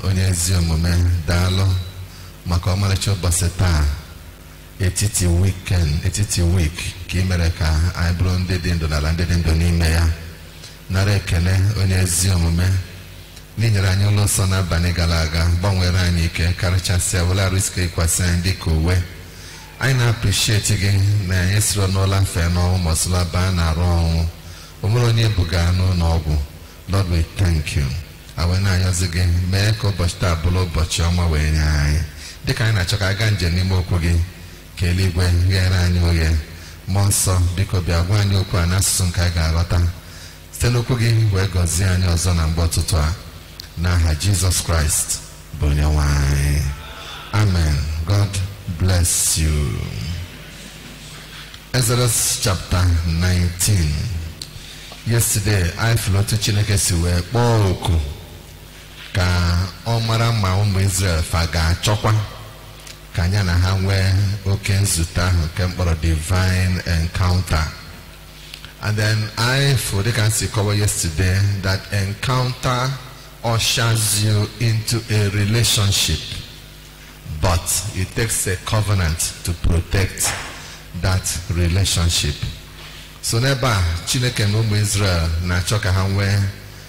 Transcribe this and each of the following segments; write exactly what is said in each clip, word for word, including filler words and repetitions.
onye ezi omume daalụ maka ọmarịcha ụbọchị taa etiti weekend etiti week ka ị mere ka anyị bụrụ ndị dị ndụ n'ala ndị dị ndụ n'ime ya. Nara ekele onye ezi omume n'inyere anyị ụlọ nsọ n'abalị gara aga, gbanwere anyị ike karịchasịa were arụ isi ịkwasị anyị dị ka uwe. Anyị na-appreciate gị na anyị siri n'ụlọ mfe n'ọnwụ ma ọsụla baa na-arụ ọnwụ. O nwere onye buga n'ụlọ ọgwụ. Lord, we thank you. Awe na-ayọzi gị mee ka ụbọchị taa bụrụ ụbọchị ọma wee nye anyị. Dịka anyị na-achọ ka aga njem n'ime okwu gị ka eluigwe ghere anyị oghe. Mmụọ nsọ biko bịa gwa anyị okwu a n'asụsụ nke anyị ga-aghọta. Site n'okwu gị wee gọzie anyị ọzọ na mgbe ụtụtụ a n'aha Jizọs Kraịst bụ onye nwe anyị. Amen. God bless you. Exodus chapter nineteen. Yesterday I flew to Chineke si wee kpọọ oku ka ọ mara ma ụmụ Israel fa ga-achọkwa ka anya na ha nwee oke nzute ahụ nke mkpọrọ divine encounter. And then I for the can see cover yesterday that encounter ushers you into a relationship, but it takes a covenant to protect that relationship. So never Chineke na ụmụ Israel na-achọ ka ha nwee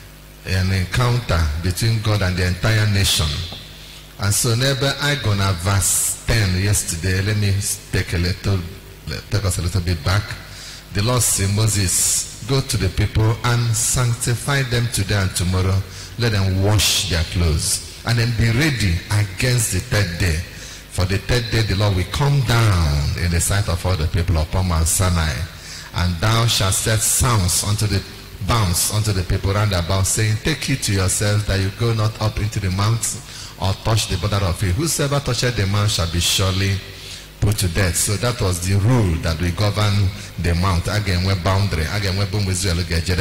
an encounter between God and the entire nation. And so never I gonna verse ten yesterday. Let me take a little take us a little bit back. The Lord said, Moses, go to the people and sanctify them today and tomorrow. Let them wash their clothes and then be ready against the third day. For the third day the Lord will come down in the sight of all the people upon Mount Sinai. And thou shalt set sounds unto the bounds unto the people round about, saying, take heed to yourselves that you go not up into the mount or touch the border of it. Whosoever toucheth the mount shall be surely put to death. So that was the rule that we govern the mount. Again, we're boundary. Again, we're boom Israel.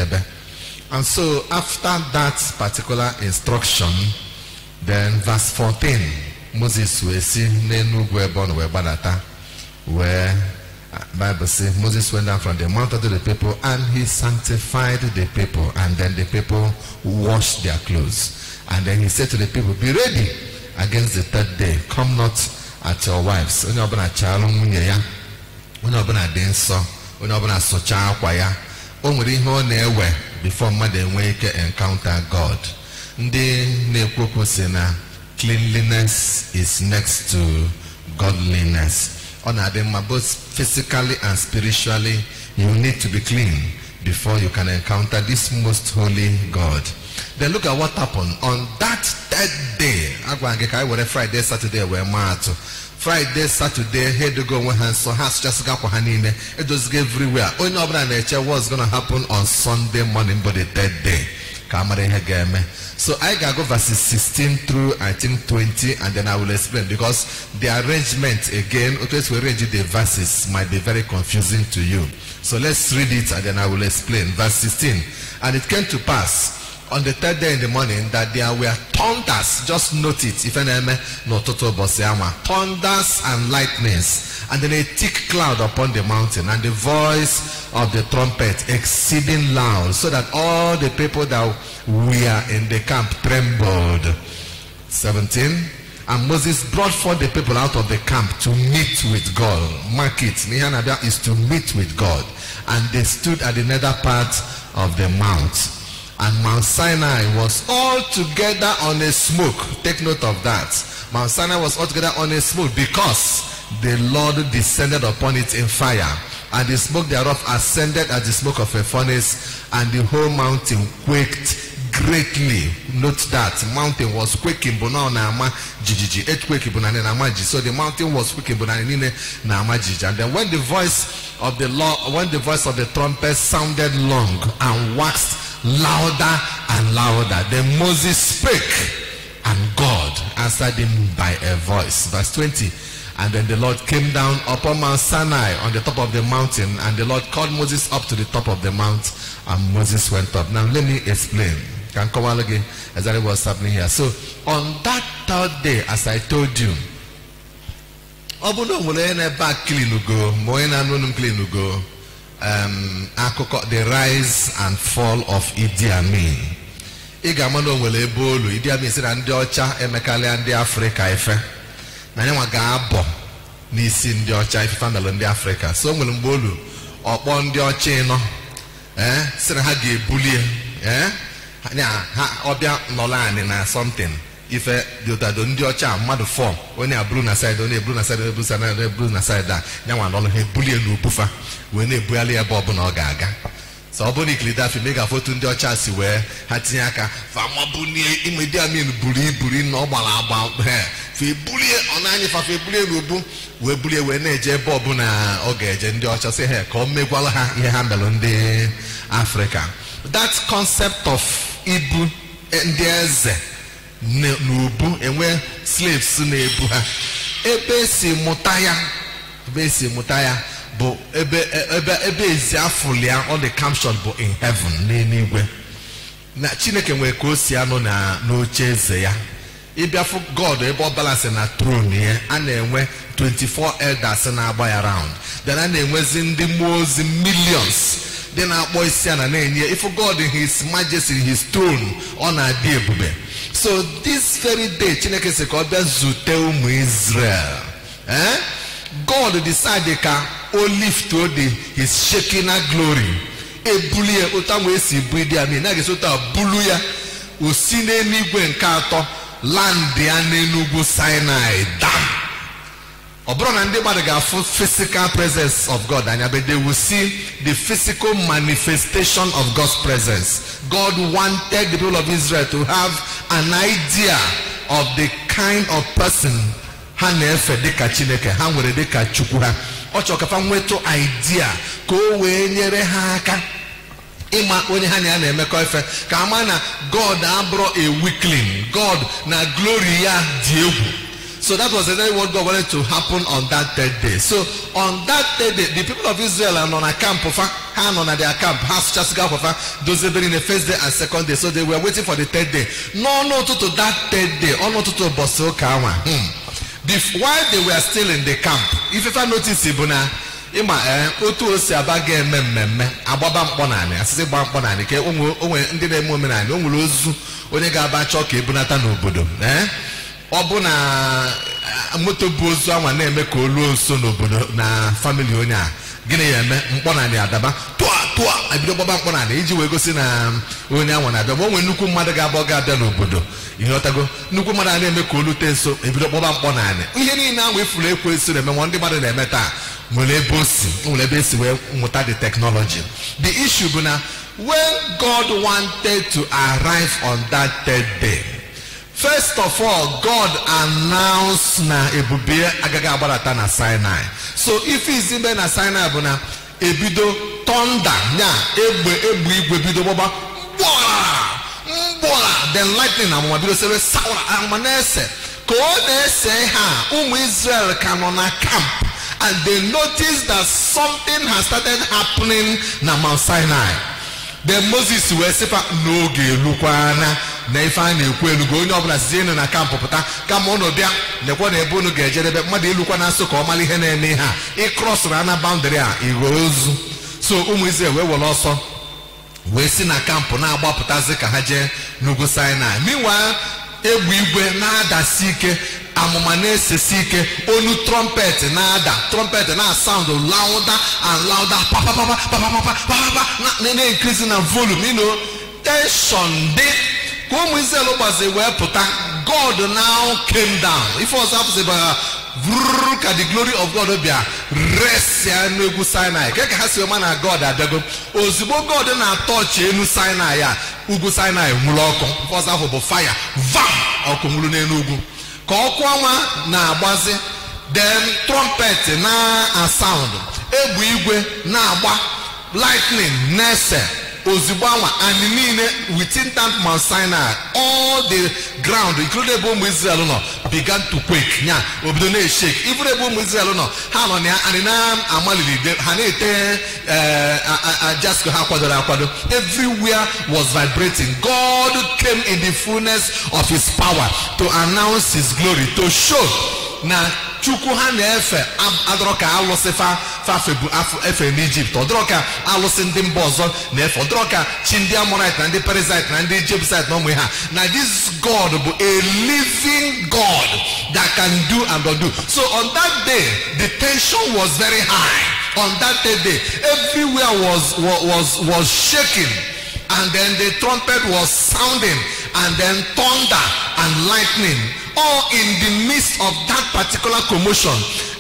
And so after that particular instruction, then verse fourteen, Moses will see Nenu Gwebon Webanata, where Bible says Moses went down from the mountain to the people and he sanctified the people, and then the people washed their clothes. And then he said to the people, be ready against the third day. Come not at your wives. Onye ọbụla chaalụ nwunye ya, onye ọbụla dị nsọ, onye ọbụla sụchaa akwa ya. O nwere ihe ọ na-ewe before mmadụ enwee ike encounter God. Ndị na-ekwu okwu sị na cleanliness is next to godliness. On Adema, both physically and spiritually, you need to be clean before you can encounter this most holy God. Then look at what happened on that third day. Friday, Saturday, we're marked. Friday, Saturday, head to go with hands, so has just got hanine. It was everywhere. Only what's going to happen on Sunday morning, but the third day. So I gotta go verses sixteen through I think twenty, and then I will explain, because the arrangement again, always we arrange the verses might be very confusing to you. So let's read it and then I will explain. Verse sixteen. And it came to pass on the third day in the morning that there were thunders. Just note it. If any no total bosiama, thunders and lightnings, and then a thick cloud upon the mountain, and the voice of the trumpet exceeding loud, so that all the people that were in the camp trembled. seventeen. And Moses brought forth the people out of the camp to meet with God. Mark it. Nihanabia is to meet with God. And they stood at the nether part of the mount. And Mount Sinai was all together on a smoke. Take note of that. Mount Sinai was all together on a smoke because the Lord descended upon it in fire. And the smoke thereof ascended as the smoke of a furnace, and the whole mountain quaked greatly. Note that mountain was quaking, but now nama jiji earthquake bunane namaji. So the mountain was quaking, bunane namaji. And then when the voice of the Lord, when the voice of the trumpet sounded long and waxed louder and louder, then Moses spake, and God answered him by a voice. Verse twenty. And then the Lord came down upon Mount Sinai on the top of the mountain, and the Lord called Moses up to the top of the mount, and Moses went up. Now let me explain. Can come on again exactly what's happening here. So on that third day, as I told you, um, the rise and fall of Idi Amin. ị ga-ama na o nwere ebe olu Idi Amin sị na ndị ọcha emekarịa ndị Afrịka ife na anyị nwa ga-abọ n'isi ndị ọcha ife famịlị ndị Afrịka. So o nwere mgbe olu ọkpọ ndị ọcha ịnọ ee sị na ha ga-ebulie ee ha ọbịa nọla anyị na something ife dị ụtado ndị ọcha mmadụ fọm onye abụrụ na side onye eburu na side onye eburu na side onye eburu na side a nyanwa nọlụ ha ebulie n'ubufa wee na-ebugharị ebe ọbụla ọ ga-aga. So ọ bụrụ na ikiri dafi mega foto ndị ọcha si wee ha tinye aka famabulie ime Idi Amin buru iburi na ọ gbara agba fe bulie ọ na-anyị fafe ebulie n'ubu wee bulie wee na-eje ebe ọbụla ọ ga-eje ndị ọcha sị ha ka ọ megwala ha ihe ha melụ ndị Afrịka. That concept of ibu ndị eze n'ubu enwe slaves na-ebu ha ebe esi mụta ya ebe esi mụta ya bụ ebe ebe ebe ezi afụlia all the caption bụ in heaven n'eluigwe na Chineke nwere ka o si anọ na n'oche eze ya ịbịa fụ God ebe ọ balance na throne ya a na-enwe twenty-four elders na-agba ya round then a na-enwezi ndị mmụọ ozi millions dị na-akpọ isi ana na-enye ifu God in his majesty his throne ọ na-adị ebube. So this very day Chineke sị ka ọ bịa zute ụmụ Israel eh God decided ka o lift o the his Shekinah glory ebulie ụta wee si bu Idi Amin na ga-esota bulu ya o si n'eluigwe nke atọ land ya n'enugwu Sinai dam. Ọ bụrụ na ndị mmadụ ga-afụ physical presence of God anya but they will see the physical manifestation of God's presence. God wanted the people of Israel to have an idea of the kind of person ha na-efe dịka Chineke ha nwere dịka Chukwu ha. Ọ chọrọ ka fa nwetụ idea ka o wee nyere ha aka ịma onye ha na ya na-emekọ ife ka ama na God abụrụ a weakling. God na glory ya dị egwu. So that was exactly what God wanted to happen on that third day. So on that third day, the people of Israel are on a camp of hand on their camp, has just got of those in the first day and second day. So they were waiting for the third day. No, no, to, to that third day, or not to to Bosso Kawa. While they were still in the camp, if you notice Ibuna, Ima otu osi abage mmemme agbaba mkpọnani asịsị gba mkpọnani ke onwe ndị na-eme omenani o nwere ozu onye ga-aba chọ ka ebunata n'obodo eh ọ bụ na moto bụ ozu anwa na-eme ka olu nso n'obodo na family onye a gịnị ya eme mkpọnani adaba tụa tụa ebido gbaba mkpọnani iji wee gosi na onye anwa na-abịa ma o nwere nnukwu mmadụ ga-abụ ga-abịa n'obodo ihe ọtago nnukwu mmadụ a na-eme ka olu te nso ebido gbaba mkpọnani ihe niile ahụ ifuru ekwe eso na-eme ma ndị mmadụ na-eme taa nwere ebe osi nwere ebe esi wee nwụta the technology. The issue bụ na when God wanted to arrive on that third day, first of all, God announced na ebube agaga abarata na Sinai. So if is in na Sinai bụ na ebido thunder nya egbe egbe igwe bido gbaba mbola then lightning na mwa bido sewe sawa amanese ka ọ na-ese ha ụmụ Israel ka nọ na camp and they noticed that something has started happening na Mount Sinai. Then Moses wee sịfa n'oge elukwana na ife a na-ekwu elugo onye ọbụla sizie enu na kampụ pụta kama ụnụ bịa nekwa na ebe unu ga-ejedebe mmadụ elukwa na nso ka ọ mara ihe na-eme ha ịkrọsụrụ ana boundary a igwe ozu. So ụmụ Israel wee were ọsọ wee si na kampụ na-agbapụtazi ka ha jee n'ugwu Sinai. Meanwhile egbe igwe na-adasi ike amụma na-esesi ike onu trumpet na-ada trumpet na-sound louder and louder na-increase na volume, you know, tension dị ka ụmụ Israel gbazi wee pụta. God now came down. If it was about ka the glory of God bịa rest ya n'egwu Sinai ka ha si ọma na God abịago ozugbo God na-atọchi enu Sinai ya ugwu Sinai nwụrụ ọkụ. First ahụ bụ fire vam ọkụ nwụrụ n'elu ugwu ka ọkụ ọnwa na-agbazi then trumpet na sound egbe igwe na-agba lightning na-ese ozugbo anwa and niile within that Mount Sinai all the ground including ebe ụmụ Israel nọ began to quake nya obodo na-eshake even ebe ụmụ Israel nọ ha nọ na anyị na-amalili ha na-ete ajasko ha kwadoro akwado. Everywhere was vibrating. God came in the fullness of his power to announce his glory, to show na chukwu ha na-efe adọrọ ka alụsị fa fafebu efe n'Egypt, ọdọrọ ka alụsị ndị mba ọzọ na-efe, ọdọrọ ka chi ndị Amorite na ndị Perizzite na ndị Jebusite na ụmụ ha. Na this God bụ a living God that can do and undo. So on that day the tension was very high. On that day everywhere was was was shaking, and then the trumpet was sounding, and then thunder and lightning, all in the midst of that particular commotion.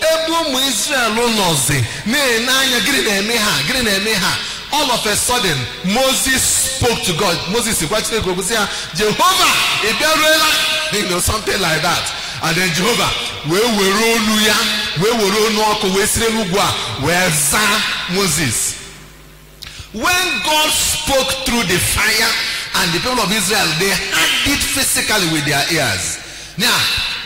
All of a sudden Moses spoke to God. Moses said, Jehovah, you know, something like that. And then Jehovah, we were we were Moses. When God spoke through the fire, and the people of Israel, they heard it physically with their ears. Now,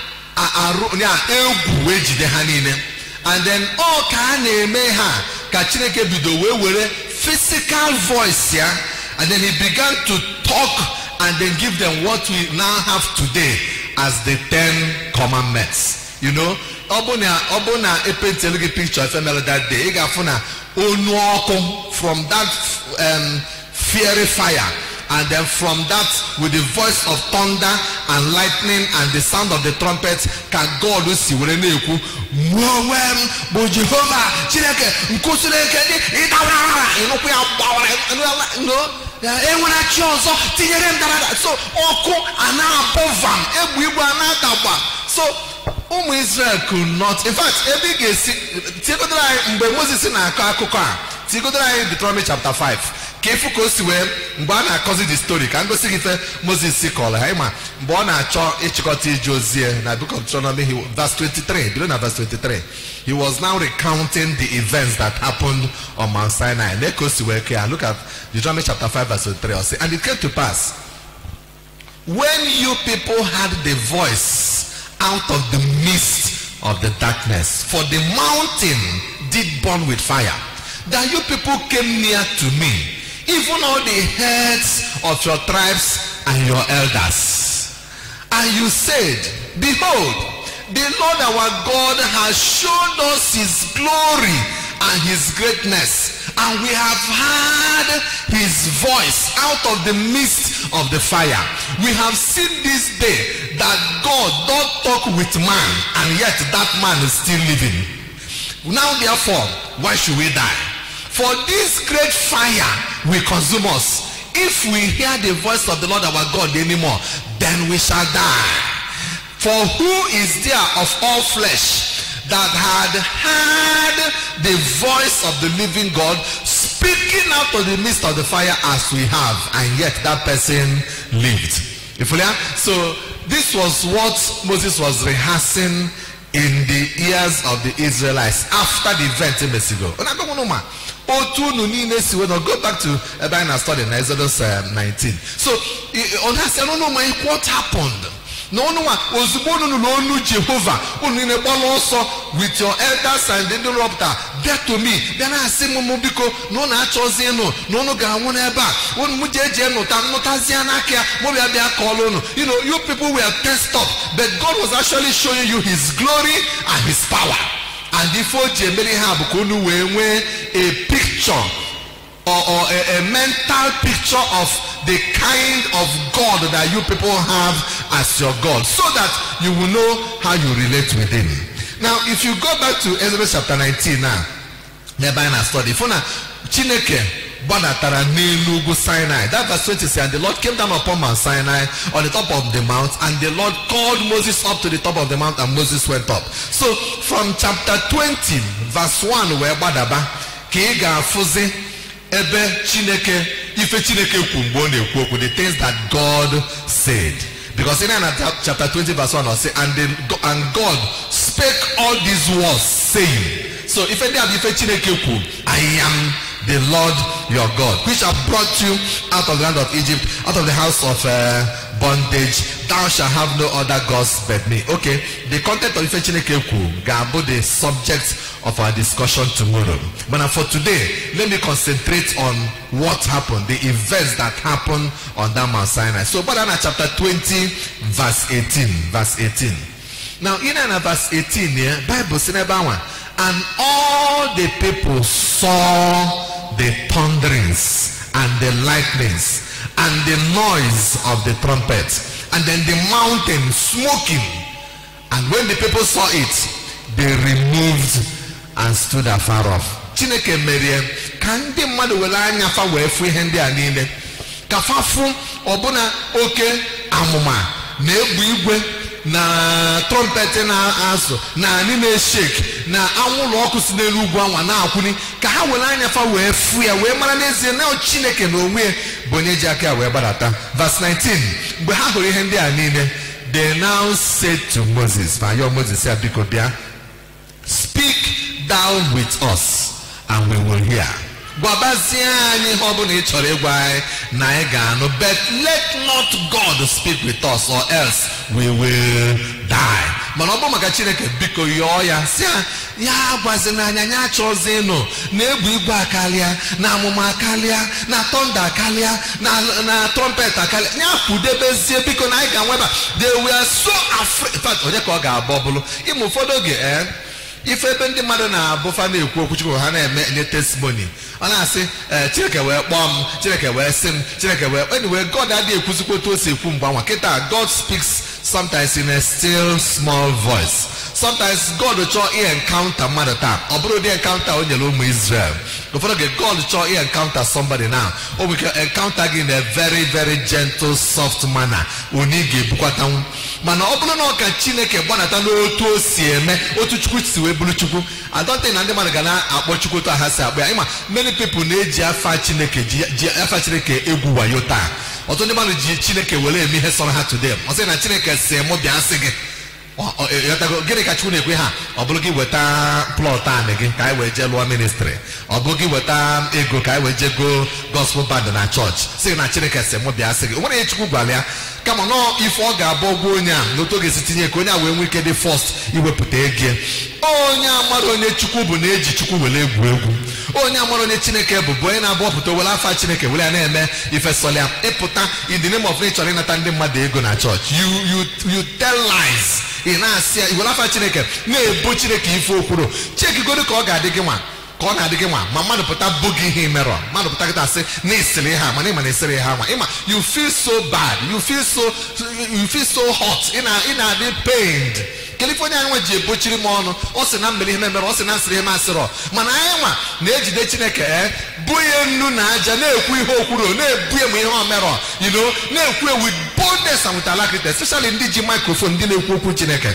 and then all kind of physical voice, yeah, and then he began to talk and then give them what we now have today as the Ten Commandments. You know, Obona Obona a picture of that day. From that um, fiery fire, and then from that with the voice of thunder and lightning and the sound of the trumpet, can God see when they go Bo Jehovah Chineke Nkusuleke no so Oko ana abovam ebu ana so Umu Israel could not. In fact, every mgbe Moses na-akọ akụkọ a, Tigodrai Deuteronomy chapter five. Kefu kosi we mgbe a na-akọzi the story ka ngosi ife Moses si kọla ha ma mgbe ọ na-achọ ịchịkọta ije ozi na book of Deuteronomy verse twenty-three, below na verse twenty-three. He was now recounting the events that happened on Mount Sinai. Look at Deuteronomy chapter five verse twenty-three. And it came to pass when you people had the voice out of the midst of the darkness, for the mountain did burn with fire, that you people came near to me, even all the heads of your tribes and your elders. And you said, behold, the Lord our God has shown us his glory and his greatness, and we have heard his voice out of the midst of the fire. We have seen this day that God doth talk with man, and yet that man is still living. Now therefore, why should we die? For this great fire will consume us. If we hear the voice of the Lord our God anymore, then we shall die. For who is there of all flesh that had heard the voice of the living God speaking out of the midst of the fire as we have, and yet that person lived? So this was what Moses was rehearsing in the ears of the Israelites after the event in Mexico. Go back to Ebina study in Exodus nineteen. So what happened? No no was no Jehovah with your elders and the interrupter get to me. Then I say Mobiko, no natural no no no gawon eba one mujeje no tan no tazianakia mobia colono. You know, you people were tensed up, but God was actually showing you his glory and his power. And before Jemeli Habukunu we a picture or, or a, a mental picture of the kind of God that you people have as your God, so that you will know how you relate with him. Now, if you go back to Exodus chapter nineteen now, nearby in our study, for now, Chineke Banatara Nelugu Sinai. That verse twenty says, and the Lord came down upon Mount Sinai on the top of the mount, and the Lord called Moses up to the top of the mount, and Moses went up. So from chapter twenty, verse one, where Badaba Kega Fuzi Ebe Chineke Ife Chineke Kumbone Kwoku, the things that God said. Because in chapter twenty, verse one, I'll say, and then and God spake all these words, saying. So if any of Ife Chineke Ku, I am the Lord your God, which have brought you out of the land of Egypt, out of the house of uh, bondage. Thou shalt have no other gods but me. Okay, the content of Ife Chineke Ku gabo the subject of our discussion tomorrow. But now for today, let me concentrate on what happened, the events that happened on that Mount Sinai. So, Badana chapter twenty, verse eighteen. Verse eighteen. Now in verse eighteen here, Bible says, and all the people saw the thunderings and the lightnings and the noise of the trumpet, and then the mountain smoking. And when the people saw it, they removed and stood afar off. Chineke merie kan di mmadu wele anya fa we fu ihe ndi a niile ka fa fu obuna oke amuma na egbu igwe na trumpet na aso na ani na shake na anwụrụ ọkụ si n'elu ugwu anwa na akwuni ka ha wele anya fa we fu ya we mara n'ezie na Chineke na onwe bụ onye ji aka we gbadata. Verse nineteen, mgbe ha hụrụ ihe ndị a niile, they now said to Moses, fa yo Moses say biko bia, speak thou with us and we will hear. But let not God speak with us, or else we will die. Manobo magachineke biko yoya sia ya gwazina nya chozeno na egbu igwe akalia na amuma akalia na thunder akalia na na trumpet akalia nya kudebezie biko na iga nweba. They were so afraid. In fact, onye ka ọ ga-abọbụlụ ime ụfọdụ oge eh if ebe ndị mmadụ na-abụfa na-ekwu okwu Chukwu ha na-eme nye testimony, ọ na-asị Chineke wee kpọọ m, Chineke wee sị m, Chineke wee anyway, God adịghị ekwuzikwa otu o si ekwu mgbe anwa. Kịta God speaks sometimes in a still small voice. Sometimes God will chọọ ihe encounter mmadụ taa, ọ bụrụ ụdị encounter o nyere ụmụ Israel. Ụfọdụ oge God chọọ ihe encounter somebody now, o nwere encounter gị in a very very gentle soft manner, onye ga-ebukwatanwu. Mana ọ bụrụ na ọ ka Chineke gbanata n'otu o si eme, otu Chukwu si wee bụrụ Chukwu, I don't think na ndị mmadụ ga na-akpọ Chukwu otu ha si akpọ ya. Ịma many people na-eji afa Chineke ji afa Chineke egwu wayo taa. Ọtụtụ ndị mmadụ ji Chineke were eme ihe sọrọ ha today. Ọ sị na Chineke si mụ bịa sị gị gịnị ka Chukwu na-ekwe ha? Ọ bụrụ gị weta plọt anị gị ka anyị wee jee lụọ ministry, ọ bụrụ gị weta ego ka anyị wee jee go gospel band na church. Sị na Chineke si mụ bịa sị gị. O nwere ihe Chukwu gwara ya kama nọ ife ọ ga-abụ ọgwụ onye a n'otu oge si tinye ka onye a wee nwee ike dị first iwepụta ego. Onye amara onye Chukwu bụ na-eji Chukwu were egwu egwu. Onye amara onye Chineke bụ bụ onye na-abụ ọpụta were afa Chineke were ya na-eme ife sọlịa ịpụta in the name of nature ịnata ndị mmadụ ego na church. You you you tell lies. Ị na-asị ya iwere afa Chineke na-ebo Chineke ife okwuru. Chekigodo ka ọ ga-adị gị nwa ka ọ na-adị gị nwa ma mmadụ pụta bụ gị ihe merọ, mmadụ pụta gị tasị na isiri ha mana ịma na isiri ha nwa ịma you feel so bad, you feel so you feel so hot, ị na-adị pained. California nwa ji ebochiri m ọnụ, ọ sị na mmiri ihe mere, ọ sị na nsịrị ihe masịrọ, mana anyị nwa na-ejide Chineke e bụ ihe nnu na aja na-ekwu ihe okwuru, na-ebu emu ihe omerọ, you know, na-ekwu with boldness and with alacrity, especially ndị ji microphone ndị na-ekwu okwu Chineke.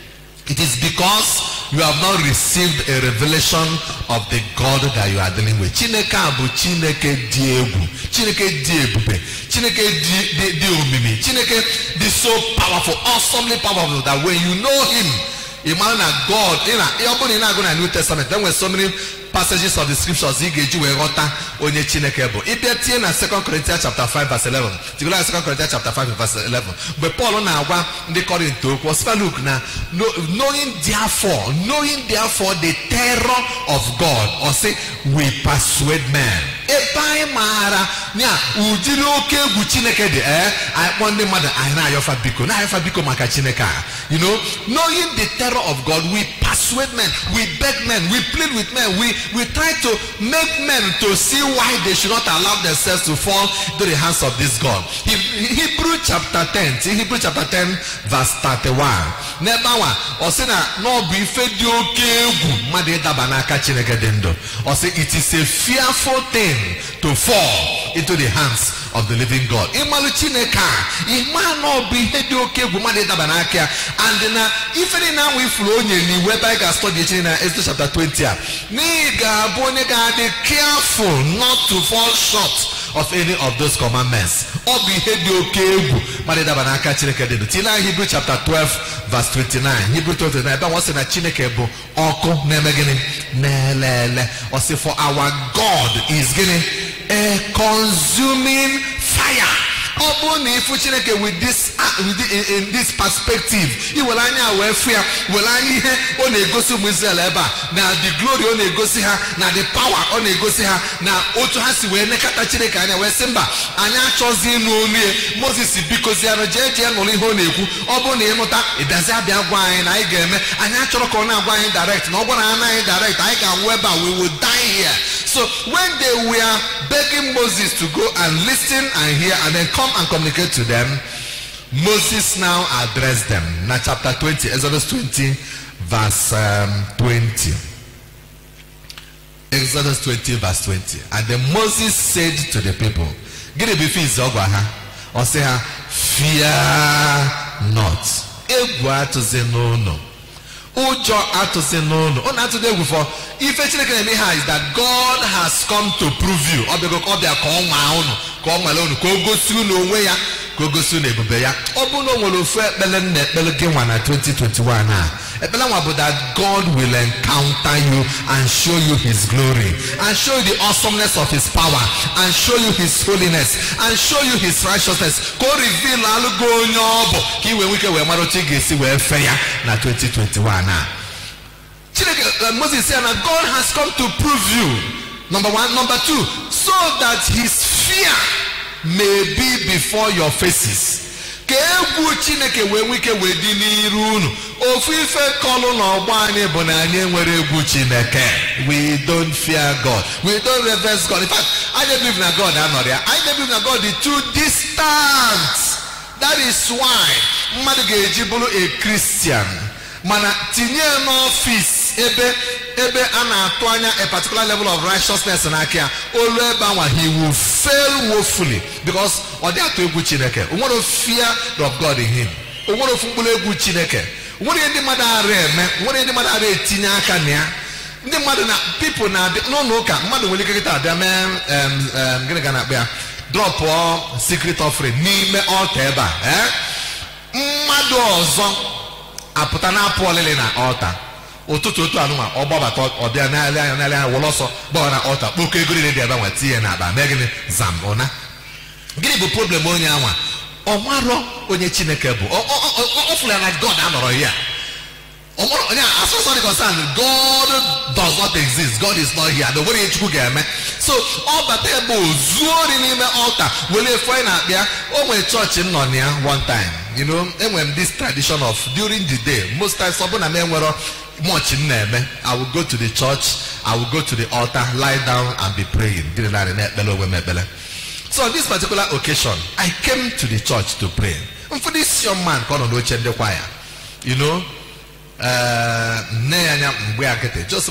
It is because you have not received a revelation of the God that you are dealing with. Chineke abu Chineke di egwu, Chineke di ebube, Chineke di di omimi, Chineke di so powerful, awesomely powerful that when you know Him, imagine that God. You know, even in the New Testament, there were so many passages of the scriptures he gave you rota onye Chineke bụ. Ịbịa tie na Second Corinthians chapter five verse eleven. Particularly Second Corinthians chapter five verse eleven. But Paul na-agwa ndị Corinth okwu, ọ sị look na knowing therefore, knowing therefore the terror of God, or say we persuade men. Ebe anyị maara nya ujiri oke egwu Chineke dị eh anyị kpọ ndị mmadụ anyị na-ayọfa biko na-ayọfa biko maka Chineke a. You know, knowing the terror of God, we persuade men, we beg men, we plead with men, we we try to make men to see why they should not allow themselves to fall into the hands of this God. He, Hebrew chapter ten, Hebrew chapter ten verse thirty-one. Nebawa or say na no be fedi oke egwu mmadụ ịdaba n'aka Chineke dị ndụ. Or say it is a fearful thing to fall into the hands of the living God. Imalu Chineke ima no be hedi oke egwu mmadụ ịdaba n'aka ya. And na if any now we flow onye ni whereby can study in Exodus chapter twenty. Niga bone ga be careful not to fall short of any of those commandments. Or be hedi oke egwu mmadụ ịdaba n'aka Chineke dị ndụ. Till Hebrew chapter twelve verse twenty-nine. Hebrew twelve twenty-nine. Ebe wọ́n sị na Chineke bụ ọkụ na-eme gịnị na-elele. Or say for our God is gịnị a consuming fire. Obu ni ifu Chineke with this with the, in, in this perspective. Iwelanya wefia, welanya he one egosi mu Israel eba. Na the glory one egosi ha, na the power one egosi ha, na otu hasi we nekata Chineke anya we simba. Anya chozi no nie Moses because ya no jeje no li ho na ekwu. Obu ni imuta idazi abia gwa anyị na anyị ga-eme. Anya choro ko na gwa anyị direct. Na ogwa na anyị direct, anyị ga-weba, we will die here. So when they were begging Moses to go and listen and hear and then come and communicate to them, Moses now addressed them. Now chapter twenty, Exodus twenty, verse um, twenty. Exodus twenty, verse twenty. And then Moses said to the people, "Get it before Zogwaha, or say her, fear not. Egwa to say no no. Ujo to say no no. On to the before. If actually is that God has come to prove you. Or because of their call my own, call my own, go soon away, go go soon ebubeya. Obuno will offer belen belegen one at twenty twenty-one. That God will encounter you and show you his glory and show you the awesomeness of his power and show you his holiness and show you his righteousness. Go reveal alugo nyobo. Ki we wike we marochi gesi we feya na twenty twenty-one na. Moses said that God has come to prove you. Number one. Number two, so that his fear may be before your faces. We don't fear God. We don't reverence God. In fact, I don't believe in God. I'm not there. I don't believe in God. The too distant. That is why a Christian. Mana tinye no office ebe ebe ana atoanya a particular level of righteousness na akia olueba he will fail woefully because odi ato egwu Chineke. We want to fear of God in him. We want to fumbule egwu Chineke. We want ndị mmadụ are eme, we want ndị mmadụ are etinye aka na ya. Ndị mmadụ na people na no no ka mmadụ nwere ike ta abịa mee um um gịnị ga na akpịa drop or secret offering n'ime altar ebe a eh mmadụ ọzọ apụta na apụ olile na altar ụtụtụ otu anụma ọgbabata ọbịa n'ala anya n'ala anya wọlọsọ gbaa na altar kpọkọ ego niile dị ebe nwa tinye na aba mee gịnị zam ọna. Gịnị bụ problem onye anwa ọ marọ onye Chineke bụ ọ fụla na God anọrọ ya ọ marọ onye as far as concerned God does not exist. God is not here. The way Chukwu ga-eme so ọ bata ebe ozuori n'ime altar wele fọ na akpịa o nwere church nọ na ya one time. You know, and when this tradition of during the day, most times much in name, I will go to the church, I will go to the altar, lie down and be praying. So on this particular occasion, I came to the church to pray. And for this young man called Onoche the choir, you know, uh just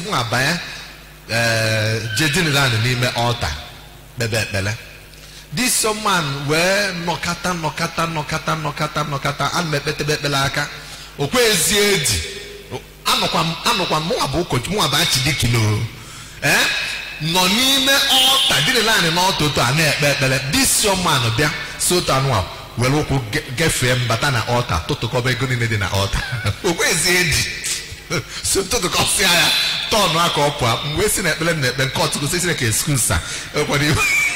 uh altar. This young man were nokata nokata nokata nokata nokata and mepete belaka okwezi edi anokwa anokwa mo aboko mo abachi dikilo eh no n'ime altar dị line na ọtụtụ a na-ekpe ekpere. This young man bịa so tanwa were okwu gefee mbata na altar tụtụkọba ego niile dị na altar okwezi edi so tụtụkọsịa ya tọnụ aka ọpụ mgbe si na ekpere na ekpe nke ọtụtụ si na ka excuse ekwere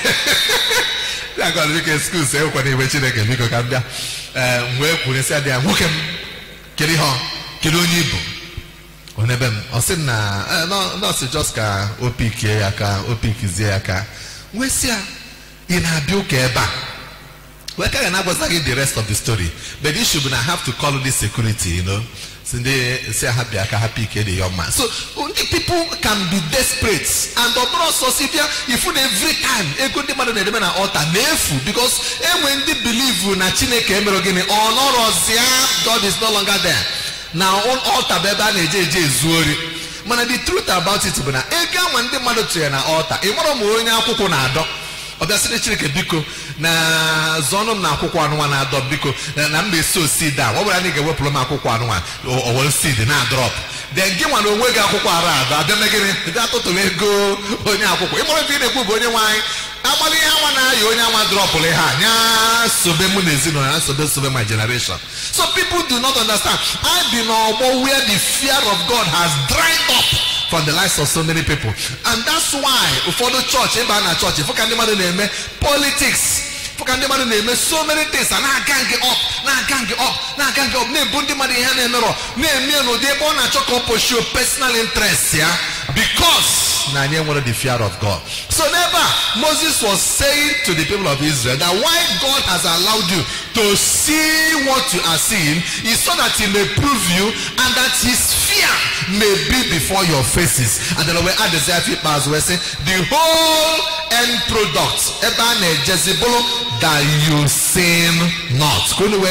I got to make excuse. I want to Chineke biko ka mbịa mgbe kwuru si adịa nwoke m kiri ha kiri onye ibu onebe m ọ sị na nọọsụ just ka o pikie ya ka o pikizie ya ka wee sị ya ị na-abịa ụka ebe a wee ka ga na-agwaza gị the rest of the story but this should not have to call this security, you know. So they say happy, I can happy the young man. So only people can be desperate, and the also if you every time a good man on the altar nefu because when they believe na Chineke emerogene or God is no longer there. Now on altar beba neje zuori. Man, the truth about it is na ega when the man to na altar. E moro mo onye akwụkwọ na adọ. Obviously Chineke biko na zonom na akwụkwọ anụwa na adọ biko na mbe so seed a wobara ni ga-ewepụrụ m akwụkwọ anụwa o were seed na drop then gị nwa na onwe gị akwụkwọ ara ada abịa megịrị dị atụtụrụ ego onye akwụkwọ ịmụrụ ebe ị na-ekwu bụ onye nwanyị agbali ihe nwa na-ayị onye nwa dropụrụ ha nya sobe mụ na ezinụlọ na sobe sobe my generation. So people do not understand. I be no where the fear of God has dried up from the lives of so many people, and that's why for the church, in Bana church, if you can imagine politics, For can the man name so many things and I can't get up, now I can't get up, now I can't get up. Name Bundi Madi Hanero, name me no they born a chocolate for show personal interest, yeah, because now they wanted the fear of God. So never Moses was saying to the people of Israel that why God has allowed you to see what you are seeing is so that he may prove you and that his fear may be before your faces. And then we add the Zephyr as we say the whole end product that you sin not.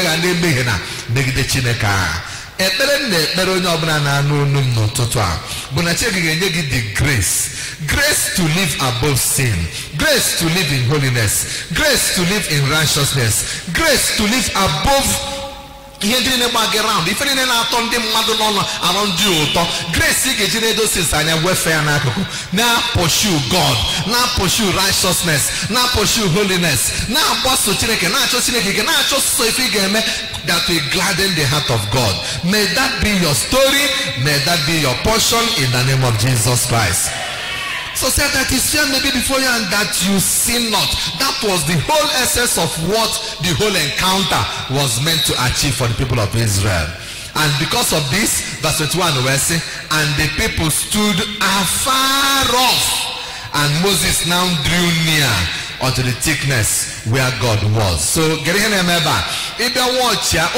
Ekpere na ekpere onye ọbụla na-anụ olu m n'ụtụtụ a bụ na Chineke ga-enye gị the grace grace to live above sin, grace to live in holiness, grace to live in righteousness, grace to live above ihe ndị na-agba gị round ife niile na-atọ ndị mmadụ n'ọnụ arụ ndị ụtọ. Grace ị ga-eji na-edosis anya wefe ya n'akụkụ na pursue God, na pursue righteousness, na pursue holiness, na-agbaso Chineke, na-achọ Chineke ike, na-achọ sọ ife ị ga-eme that will gladden the heart of God. May that be your story, may that be your portion in the name of Jesus Christ. So said that his fear may be before you and that you sin not. That was the whole essence of what the whole encounter was meant to achieve for the people of Israel. And because of this, verse twenty-one we say, and the people stood afar off, and Moses now drew near unto the thickness where God was. So get in remember, if you watch ya,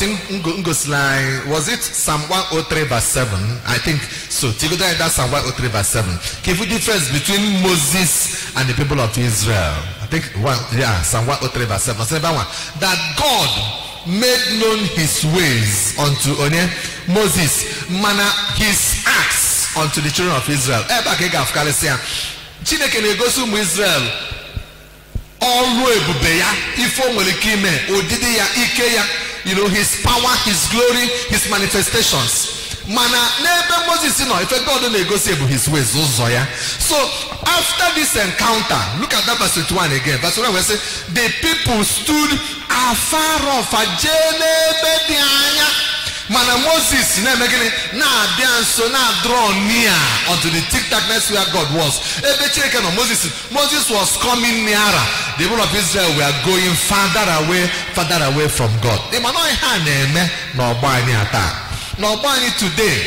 was it Psalm one oh three verse seven? I think so. Take it that Psalm one oh three verse seven. Give you the difference between Moses and the people of Israel. I think one, yeah, Psalm one oh three verse seven. That God made known his ways unto Onye Moses, manner his acts unto the children of Israel. Chineke na-egosi ụmụ Israel ọrụ ebube ya, ife o nwere ike ime, odidi ya, ike ya, you know, his power, his glory, his manifestations. Mana n'ebe Moses nọ, ife God na-egosi ebu his ways ụzọ ya. So after this encounter, look at that verse twenty-one again. Verse twenty-one we say, the people stood afar off, aje n'ebe dị anya. Mana Moses na megini na abịa nso na draw near unto the thick darkness where God was. Ebe Chineke no Moses Moses was coming nearer. The people of Israel were going farther away, farther away from God. They man no ha na-eme na ọgbọ anyị ata. Na ọgbọ anyị today.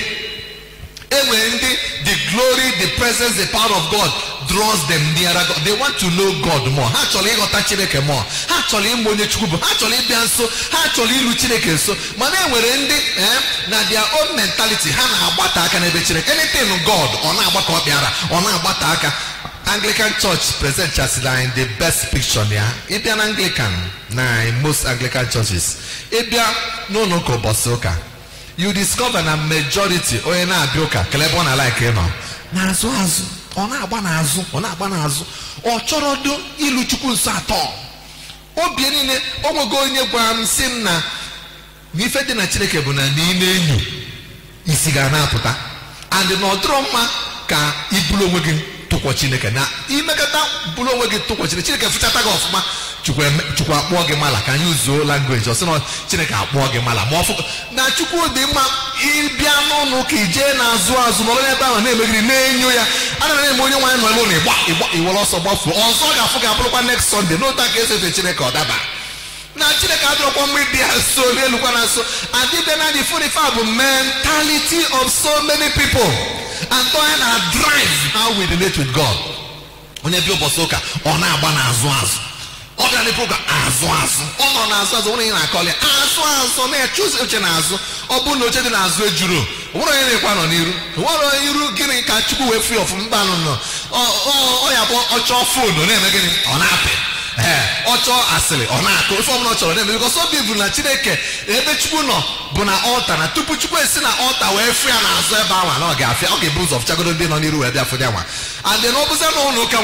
Enwe ndị the glory, the presence, the power of God draws them nearer God. They want to know God more. Ha chọrọ ịghọta Chineke more. Ha chọrọ ịmụ onye Chukwu bụ. Ha chọrọ ịbịa nso. Ha chọrọ ilu Chineke nso. Mana enwere ndị na their own mentality ha na-agbata aka n'ebe Chineke. Anything God ọ na-agbata ọ bịara ọ na-agbata aka. Anglican Church present chasila in the best picture ya. Ịbịa na Anglican na in most Anglican churches. Ịbịa n'ụlọ ụka ụbọchị ụka. You discover na majority onye na-abịa ụka kelebe ọ na-like ịnọ n'azụ azụ. Ọ na-agba n'azụ, ọ na-agba n'azụ. Ọ chọrọ do ilu Chukwu nso atọ. Obi niile o nwego onye gwara m sị m na n'ife dị na Chineke bụ na n'ime enyo isi ga na-apụta. And na ọ dịrọ mma ka ibulu onwe gị tụkwọ Chineke na imekọta bulu onwe gị tụkwọ Chineke. Chineke fụchata gị ọfụma. Chukwu akpọọ gị mala ka anyị uzuo language ọ sị na Chineke akpọọ gị mala ma ọ fụ na Chukwu dị mma ịbịa n'ụlọ ka ije na-azụ azụ nọrọ n'ebe ahụ na-emegiri na-enyo ya. A na-eme onye nwaanyị nọ n'ụlọ ịgba ịgba iwere ọsọ gbafuo ọzọ ga-afụ gị abụrụkwa next Sunday n'ụta ka esefe Chineke ọ daba na Chineke adịrọkwa mma ịbịa nso n'elukwa na nso. Adịbe na the forty-five bụ mentality of so many people and onye na drive how we relate with God. Onye bịa ụbọchị ụka ọ na-agba n'azụ azụ. Ọ bịara n'ebe ụka azụ azụ. Ọ nọ n'azụ azụ nwere ihe na-akọlị azụ azụ na-echuzi oche n'azụ. Ọ bụrụ na oche dị n'azụ ejuru nwere onye na-ekwa nọ n'iru. Nwere onye iru gịnị ka Chukwu wee free of mgbanụ nọ. Ọ ya bụ ọchọ fonu na-eme gịnị ọ na-apị. Ee ọchọ asịrị ọ na-akụ ife ọbụla ọ chọrọ na-eme because obi bụ na Chineke ebe Chukwu nọ bụ na ọlta na tupu Chukwu esi na ọlta wee free ya n'azụ ebe awa na ọ ga-afịa ọ ga-ebu ụzọ fụchagodo ndị nọ n'iru wee bịa fụdị anwa. And then ọ bụzie na ụlọ ụka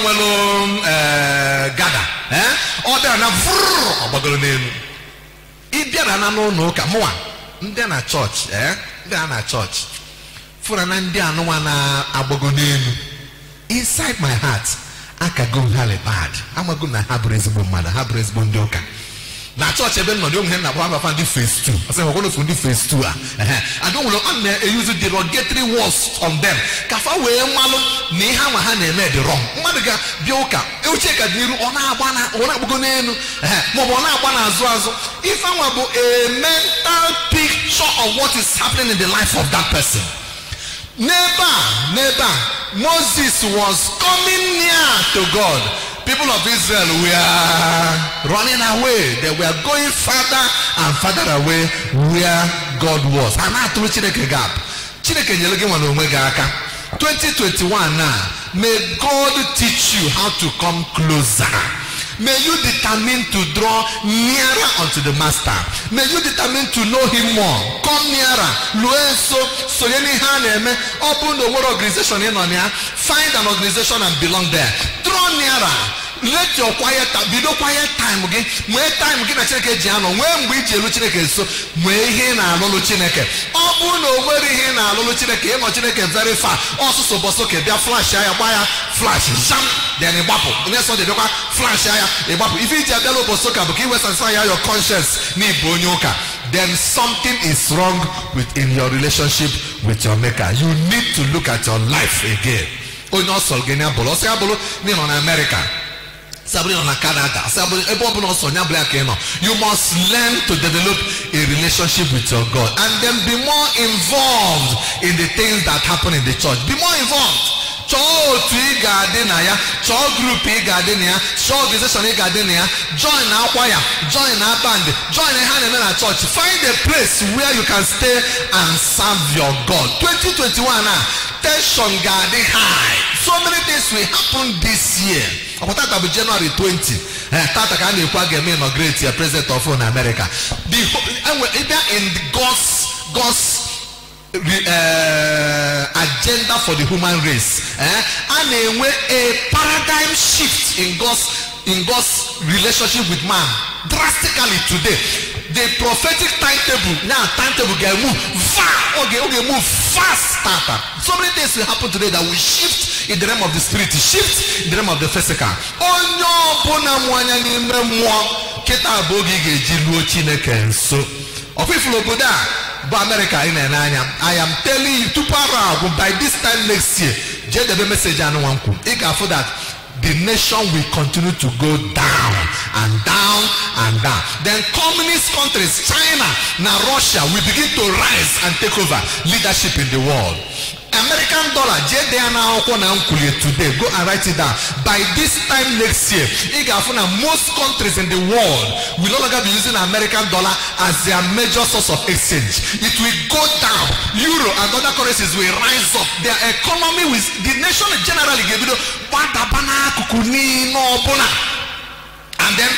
nwere gada ọ bịara na vrrr ọ gbagoro n'elu. Ị bịara na n'ụlọ ụka mụwa ndị na chọọchị ndị a na chọọchị fụra na ndị anụnwa na-agbago n'elu. Inside my heart akago ha le bad. Amago na ha bụrụ ezigbo mmadụ ha bụrụ ezigbo ndị ụka. na church ebe no dey ohun na kwa fa ndi phase two I say we go for ndi phase two ah I don't know and they use derogatory words on them ka fa we malu na ihe ama ha na eme the wrong mmadu ga bia uka e uche ka diru ona agba na ona agbugo n'enu eh mo bo na agba na azu azu if anwa bụ a mental picture of what is happening in the life of that person. Never, never. Moses was coming near to God. People of Israel were running away. They were going further and further away where God was. And I told Chineke gap. Chineke nyelege wana omega aka. twenty twenty-one now. May God teach you how to come closer. May you determine to draw nearer unto the master. May you determine to know him more. Come nearer. Luenso soyeni haneme. Open the word organization in on here. Find an organization and belong there. Draw nearer. Let your quiet time be no quiet time again. When time again, I check a jano. When we tell Chineke so, when he na lolo Chineke. Open over here na lolo Chineke. No Chineke very far. Also so bosoke. They flash aya buy flash. Jam. Then a bappo. Next one they don't flash aya a bappo. If it's a bello bosoka, but you west and say your conscience ni bonyoka. Then something is wrong within your relationship with your maker. You need to look at your life again. Oh no, Solgenia Bolo. Say Bolo. Ni on America. You must learn to develop a relationship with your God and then be more involved in the things that happen in the church. Be more involved. Church gardenaya, church group gardenaya, church organization gardenaya, join our choir, join our band, join a hand in our church. Find a place where you can stay and serve your God. twenty twenty-one now, tension garden high. So many things will happen this year. About that will be January twentieth. Tata can you get me inaugurate a president of America. The either in God's God's uh, agenda for the human race, eh? And a, a paradigm shift in God's in God's relationship with man drastically today. The prophetic timetable now timetable can move far. Okay, okay, move fast. Tata. So many things will happen today that will shift in the realm of the spirit, shift in the realm of the physical. Oh no, bona mwanya ni mwa kita bogi gejilu Chineke so. Of people oboda ba America in Enanya. I am telling you to para by this time next year. Je the message anu wanku. Ika for that the nation will continue to go down and down and down. Then communist countries, China, now Russia, will begin to rise and take over leadership in the world. American dollar, today, go and write it down. By this time next year, most countries in the world will no longer be using American dollar as their major source of exchange. It will go down. Euro and other currencies will rise up. Their economy will, the nation generally give it and then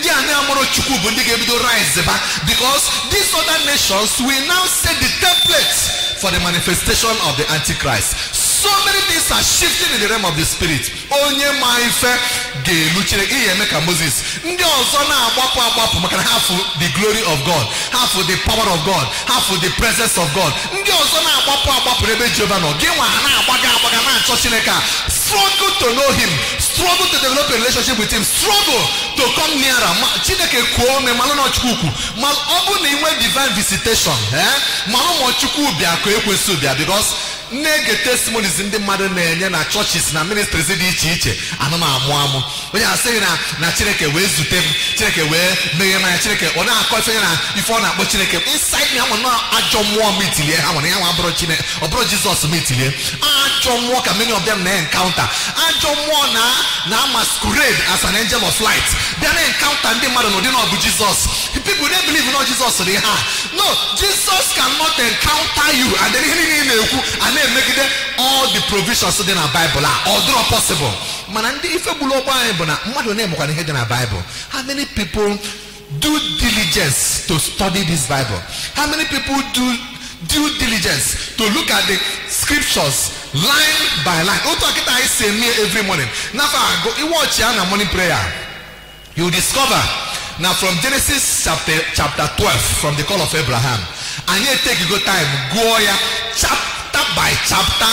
rise back because these other nations will now set the template for the manifestation of the Antichrist. So many things are shifting in the realm of the spirit. Onye maife geluchire iye meka Moses. Ndi ozo na agbapu agbapu maka half the glory of God, half the power of God, half the presence of God. Ndi ozo na agbapu agbapu rebe Jehovah no. Genwa na agbaga agbaga na cho Chineke. Struggle to know him, struggle to develop a relationship with him, struggle to come nearer. Chineke kuo me malo no chukuku. Mal obu na inwe divine visitation, eh? Malo mo chuku bia ko ekwesu bia because nege testimonies in the mother na churches na ministries di iche iche ana ma amu amu onye asị na na Chineke wee zute m Chineke wee meghe ma Chineke ọ na-akọ ife na ife ọ na-akpọ Chineke inside me amụ na ajọ mmụọ mitilie ha nwere ya nwa abụrụ Chineke ọ bụrụ Jesus mitilie ajọ mmụọ ka many of them na encounter ajọ mmụọ na na masquerade as an angel of light they na encounter ndị mmadụ no dị na ọ bụ Jesus. People don't believe in no Jesus they have. No, Jesus cannot encounter you and then and then make it all the provisions so in the Bible are although possible. Man, if you below Bible, what name can hear in the Bible? How many people do diligence to study this Bible? How many people do due diligence to look at the scriptures line by line? I say me every morning. Now I go you watch your morning prayer. You discover now from Genesis chapter chapter twelve from the call of Abraham. And here take you go time go ya chapter by chapter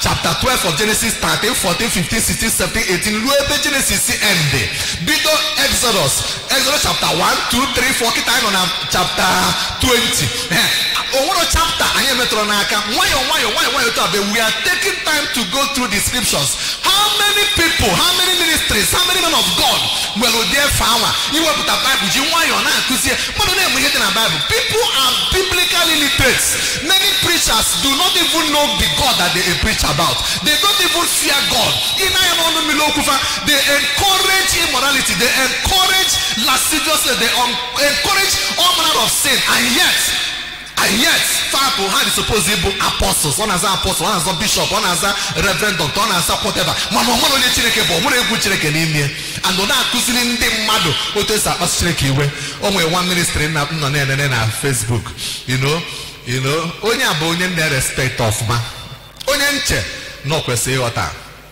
chapter twelve of Genesis, thirteen, fourteen, fifteen, sixteen, seventeen, eighteen, Luebe Genesis end. Bido Exodus, Exodus chapter one, two, three, four, time on chapter twenty. Over chapter, I am Metronaka. Why, why, why, why, we are taking time to go through the scriptures. How many people, how many ministries, how many men of God will there found? You will put a Bible, you want your name to see, but the name we get in a Bible. People are biblically literate. Many preachers do not even know the God that they preach about. They don't even fear God. They encourage immorality, they encourage lasciviousness, they encourage all manner of sin, and yet, and yet, Father had supposed to be apostles, one as an apostle, one as a bishop, one as a reverend doctor, one as a whatever. Mama, one only chileke, one only good chileke in India, and on that cousin de mado, what is that? What's chileke? Only one ministry in Facebook, you know, you know, only a bone in the respect of man. Only no question what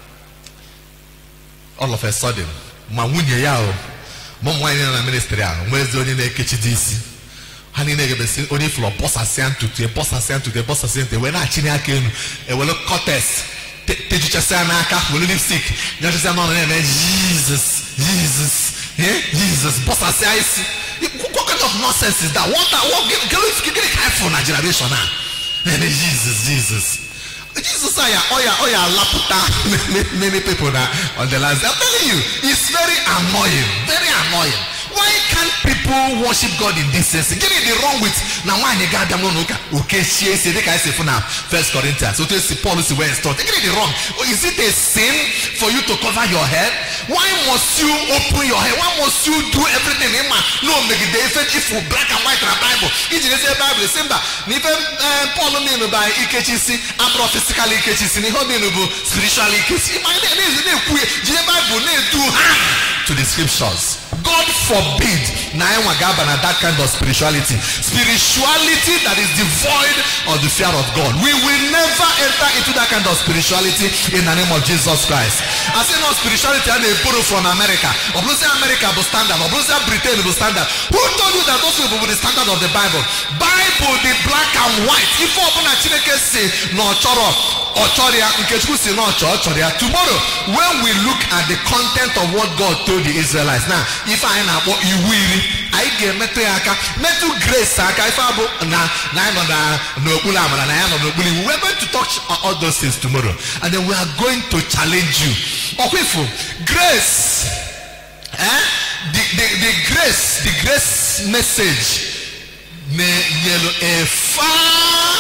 all of a sudden, my wunya yao, mom wine in a ministry, where's the only kitchen D C? Honey, only for boss assent to the boss assent to the boss assent. When I chin came, a well cortes, Tejuchasanaka, will live sick. Just a man, Jesus, Jesus, Jesus, boss assent. What kind of nonsense is that? What what can you get a for a generation now? Jesus, Jesus. Jesus, I oh yeah, oh yeah, laputa many people now on the last. I'm telling you, it's very annoying, very annoying. Why can't people worship God in this sense? Get it wrong with now why you got them no okay, she say they can say for now First Corinthians. So to see Paul is where it's taught. Get it wrong. Is it a sin for you to cover your head? Why must you open your head? Why must you do everything? No, make it different if you black and white in the Bible. It is the Bible. Simba. Even Paul mean by E K T C, abro physically E K T C, ni ho mean spiritually E K T C. My name is the Bible. Do harm to the scriptures. God forbid that kind of spirituality. Spirituality that is devoid of the fear of God. We will never enter into that kind of spirituality in the name of Jesus Christ. I say no spirituality and they borrow from America. Or say America will standard. Or say Britain will standard. Who told you that those people will be the standard of the Bible? Bible the black and white. If you open a Chineke say no choro or choria, no choria. Tomorrow when we look at the content of what God told the Israelites. Now if I know what you will, I get metu aka, metu grace aka. If I na na no bula na na no buli, we are going to touch all those things tomorrow, and then we are going to challenge you. Okwefu, grace, eh? The the the grace, the grace message, me yellow a far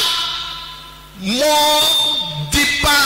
more deeper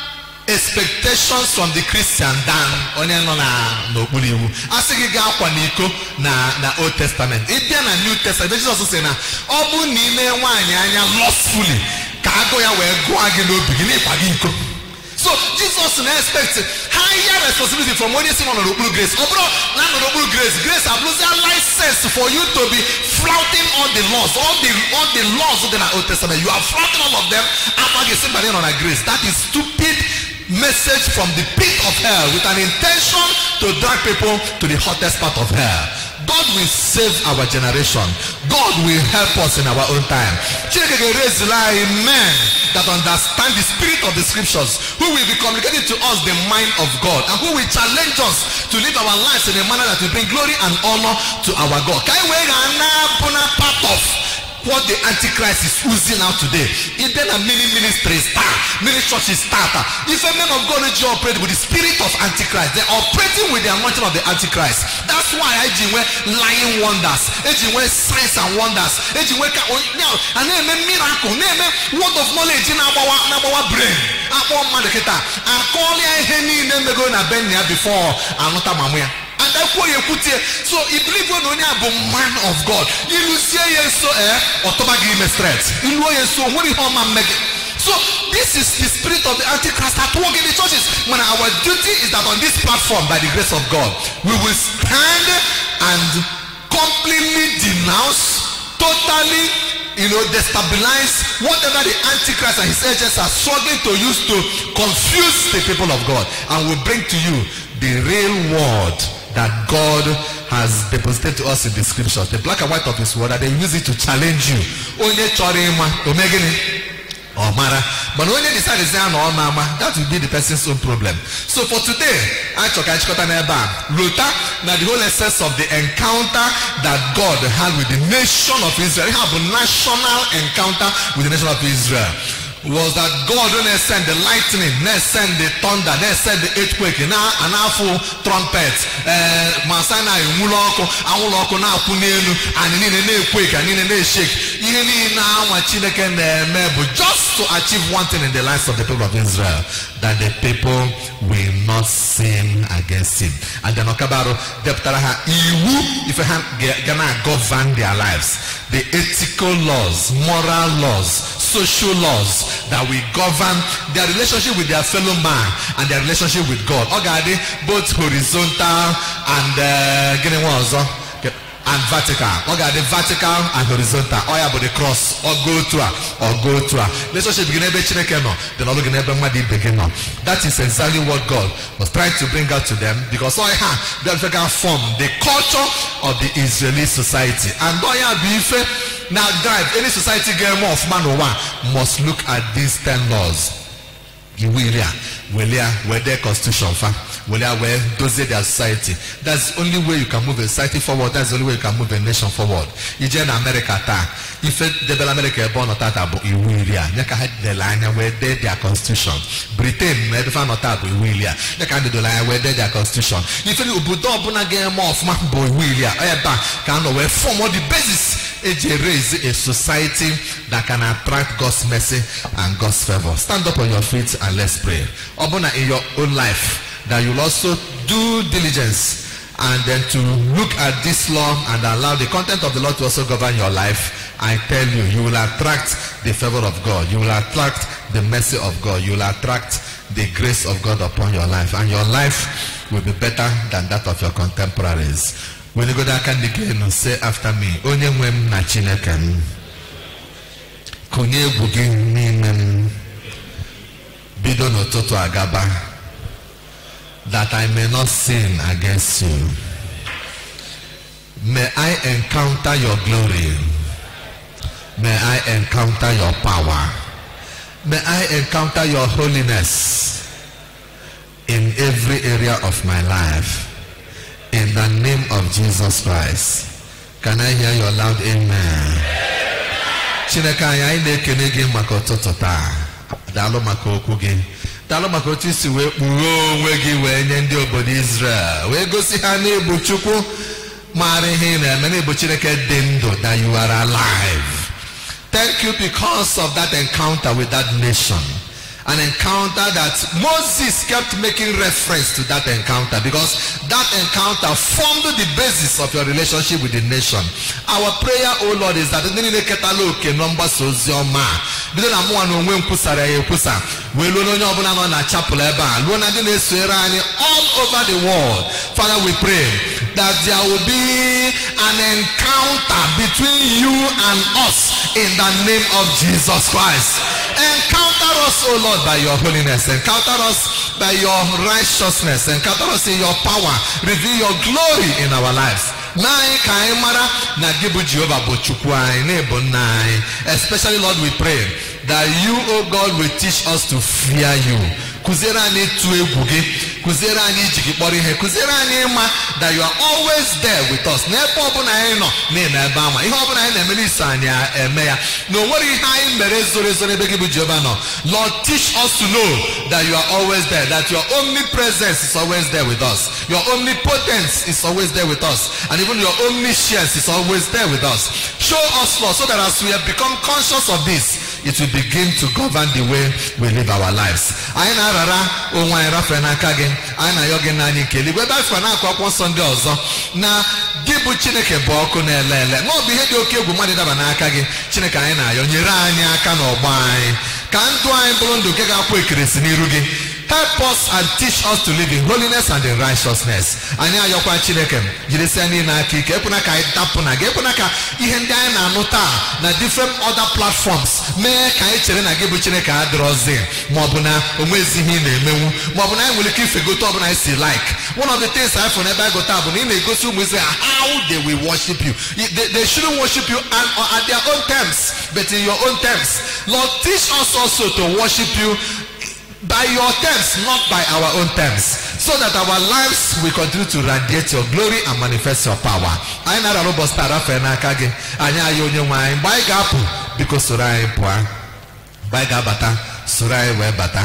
expectations from the Christian than onye no na no buliwu. Asigi ga akwa n'iko na na Old Testament. Ibia na New Testament, Jesus say na obu ni me nwanyi anya lustfully ka ago ya we go agi no begin ipagi iko. So Jesus na expect higher responsibility from when you see on the grace. Obro na no grace. Grace have lose their license for you to be flouting all the laws, all the all the laws of the Old Testament. You are flouting all of them. After you somebody on a grace. That is stupid message from the pit of hell with an intention to drag people to the hottest part of hell. God will save our generation. God will help us in our own time. Raise men that understand the spirit of the scriptures, who will be communicating to us the mind of God, and who will challenge us to live our lives in a manner that will bring glory and honor to our God. Can we part of what the Antichrist is oozing out today? If then a many ministries start, many churches start. If a man of God is operating with the spirit of Antichrist, they're operating with the anointing of the Antichrist. That's why I do lying wonders, I do signs and wonders, I do and then miracle, name word of knowledge in our brain. Our man, I call you any name going to bend before I'm not a mamuya. And that's what you put here. So if you believe on a man of God, you will say so eh or tobagi me straight. You know so what you home and make it. So this is the spirit of the Antichrist at work in the churches. When our duty is that on this platform, by the grace of God, we will stand and completely denounce, totally, you know, destabilize whatever the Antichrist and his agents are struggling to use to confuse the people of God, and will bring to you the real word that God has deposited to us in the scriptures, the black and white of his word, that they use it to challenge you. Onye chorima omegini omara But when you decide to say no mama, that will be the person's own problem. So for today, I talk I talk Luther, now the whole essence of the encounter that God had with the nation of Israel, have a national encounter with the nation of Israel. Was that God when they send the lightning, they send the thunder, they send the earthquake, now an awful trumpet, Masana Muloko, Awuloko now Punelu, and in an earthquake and in an shake. You need now what you can but just to achieve one thing in the lives of the people of Israel, that the people will not sin against him. And then Okabaro, Deptaraha, if you have gonna govern their lives, the ethical laws, moral laws, social laws that will govern their relationship with their fellow man and their relationship with God. Okay, both horizontal and uh, getting what and vertical. Okay, the vertical and horizontal. Oh yeah, but the cross or go to or go to relationship begin ebe chineke no. Then all begin ebe madi begin no. That is exactly what God was trying to bring out to them, because oh yeah, they have form the culture of the Israeli society. And oh yeah, be now drive any society game of man or one must look at these ten laws. You will yeah, will yeah, where their constitution fa. Well, where those their society. That's the only way you can move a society forward. That's the only way you can move a nation forward. You in America, if the America born not that about you will ya. You can have the line where they their constitution. Britain, never found not that you will ya. You can do the line where they their constitution. If you put up on a game of man boy will ya. Can know where form of the basis. It raise a society that can attract God's mercy and God's favor. Stand up on your feet and let's pray. Open in your own life, that you'll also do diligence and then to look at this law and allow the content of the law to also govern your life. I tell you, you will attract the favor of God. You will attract the mercy of God. You will attract the grace of God upon your life, and your life will be better than that of your contemporaries. When you go there, can again say after me, Onye mwem na Chineke m, konye egwu gị n'ime m, bido n'ụtụtụ agaba, that I may not sin against you. May I encounter your glory. May I encounter your power. May I encounter your holiness in every area of my life. In the name of Jesus Christ. Can I hear your loud amen? Chineke anyị na-ekene gị maka ụtụtụ taa. Daalụ maka okwu gị. Daalụ maka otu isi wee kpughe onwe gị wee nye ndị obodo Israel. Wee gosi ha n'ịbụ Chukwu maara ihe na-eme, n'ịbụ Chineke dị ndụ, that you are alive. Thank you because of that encounter with that nation. An encounter that Moses kept making reference to that encounter, because that encounter formed the basis of your relationship with the nation. Our prayer, oh Lord, is that all over the world, Father, we pray that there will be an encounter between you and us in the name of Jesus Christ. Encounter us, oh Lord, by your holiness. Encounter us by your righteousness. Encounter us in your power. Reveal your glory in our lives. Especially, Lord, we pray that you, oh God, will teach us to fear you. That you are always there with us. No worry, Lord, teach us to know that you are always there, that your omnipresence is always there with us, your omnipotence is always there with us, and even your omniscience is always there with us. Show us, Lord, so that as we have become conscious of this, it will begin to govern the way we live our lives. I na rara onwa irafe na aka gị, anyị na yogi na anyị keli gwe ba fa na akwakwo Sunday ọzọ na gị bụ Chineke bụ ọkụ na-ele ele. Ma ọ bụ ihe dị oke egwu mmadụ daba n'aka gị, Chineke anyị na-ayọ nyere anyị aka n'ọgbọ anyị, ka ndụ anyị bụrụ ndụ nke ga-akwụ ekeresi n'iru gị, Help us and teach us to live in holiness and in righteousness. Anyị ayọkwa Chineke jirisi anyị n'aka ike ekwuna ka anyị dapụ na gị ekwuna ka ihe ndị anyị na-anụ taa na different other platforms mee ka anyị chere na gị bụ Chineke adịrọzi maọbụ na onwezi ihe ị na-emenwu maọbụ na anyị nwere ike ifegote ọbụla anyị si like. One of the things I found ebe anyị gota bụ na ị na-egosi ụmụ Israel how they will worship you. They, they shouldn't worship you at, at their own terms, but in your own terms. Lord, teach us also to worship you by your terms, not by our own terms, so that our lives will continue to radiate your glory and manifest your power. I na raro bostara fe na aka gị anyị ayọ onye nwe anyị mgbe anyị ga-apụ biko soro anyị pụọ mgbe anyị ga-abata soro anyị wee bata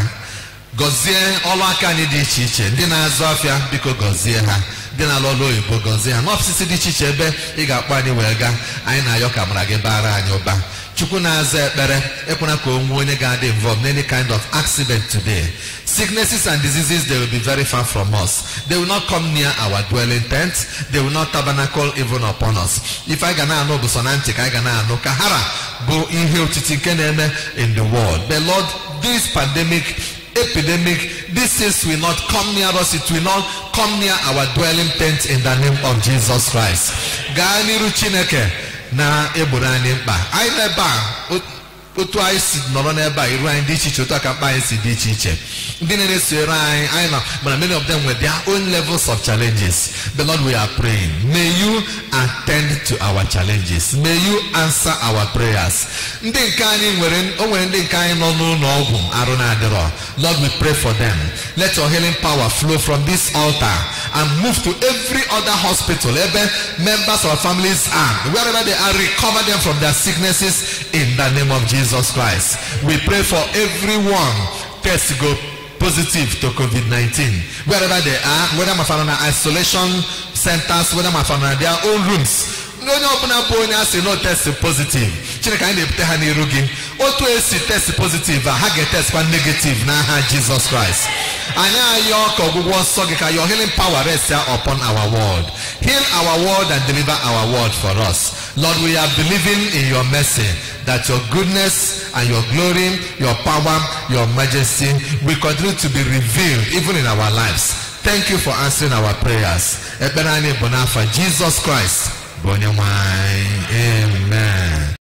gọzie ọlụ aka anyị dị iche iche ndị na-azụ afịa biko gọzie ha ndị na-alụ ọlụ oyibo gọzie ha n'ọfịs dị iche iche ebe ị ga-akpọ anyị wee gaa anyị na-ayọ ka mara gị bara anyị ụba Chukwu na-aza ekpere ekwena ka onwe onye ga-adị involved in any kind of accident today. Sicknesses and diseases, they will be very far from us. They will not come near our dwelling tent. They will not tabernacle even upon us. If I gana ano busonantik, I gana ano kahara bo ihe otiti nke na-eme in the world. But Lord, this pandemic, epidemic, this is will not come near us. It will not come near our dwelling tent in the name of Jesus Christ. Gaa n'iru Chineke na eburu anyị mkpa anyị n'ebe a otu anyị si nọrọ n'ebe a iru anyị dị iche iche otu aka mkpa anyị si dị iche iche ndị na-esoro anyị anyị na but many of them with their own levels of challenges. The Lord, we are praying, may you attend to our challenges, may you answer our prayers. Ndị nke anyị nwere o nwere ndị nke anyị nọ n'ụlọ ọgwụ arụ na-adịrọ. Lord, we pray for them. Let your healing power flow from this altar and move to every other hospital, every members of families are, wherever they are, recover them from their sicknesses in the name of Jesus Christ. We pray for everyone test go positive to COVID nineteen, wherever they are, whether my family isolation centers, whether my family their own rooms. No, no, no, no, no test positive. Chineke anyị na-ebute ha n'iru gị. Otu esi test positive, ha ga-test kwa negative n'aha Jesus Christ. Anyị ayọ ka ọgwụgwọ nsọ gị ka your healing power rest upon our world. Heal our world and deliver our world for us. Lord, we are believing in your mercy that your goodness and your glory, your power, your majesty will continue to be revealed even in our lives. Thank you for answering our prayers. Ekpere anyị bụ n'afa Jesus Christ. Amen.